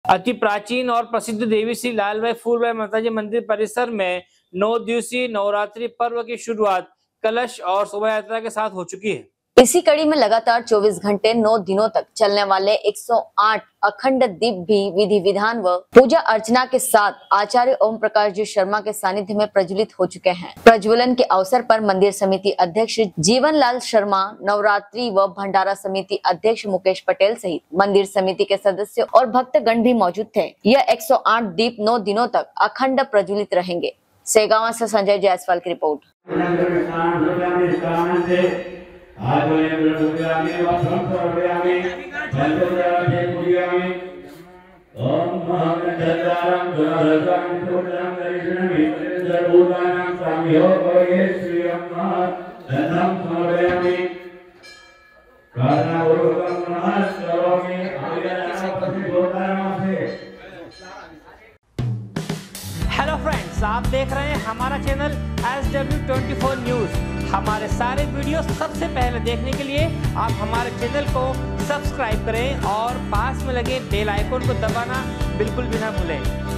अति प्राचीन और प्रसिद्ध देवी श्री लालबाई फूलबाई माताजी मंदिर परिसर में 9 दिवसीय नवरात्रि पर्व की शुरुआत कलश और शोभा यात्रा के साथ हो चुकी है। इसी कड़ी में लगातार 24 घंटे 9 दिनों तक चलने वाले 108 अखंड दीप भी विधि विधान व पूजा अर्चना के साथ आचार्य ओम प्रकाश जी शर्मा के सानिध्य में प्रज्वलित हो चुके हैं। प्रज्वलन के अवसर पर मंदिर समिति अध्यक्ष जीवन लाल शर्मा, नवरात्रि व भंडारा समिति अध्यक्ष मुकेश पटेल सहित मंदिर समिति के सदस्य और भक्तगण भी मौजूद थे। यह 108 दीप 9 दिनों तक अखंड प्रज्वलित रहेंगे। सेगावा से संजय जायसवाल की रिपोर्ट। हेलो फ्रेंड्स, आप देख रहे हैं हमारा चैनल SW24 न्यूज। हमारे सारे वीडियो सबसे पहले देखने के लिए आप हमारे चैनल को सब्सक्राइब करें और पास में लगे बेल आइकन को दबाना बिल्कुल भी ना भूलें।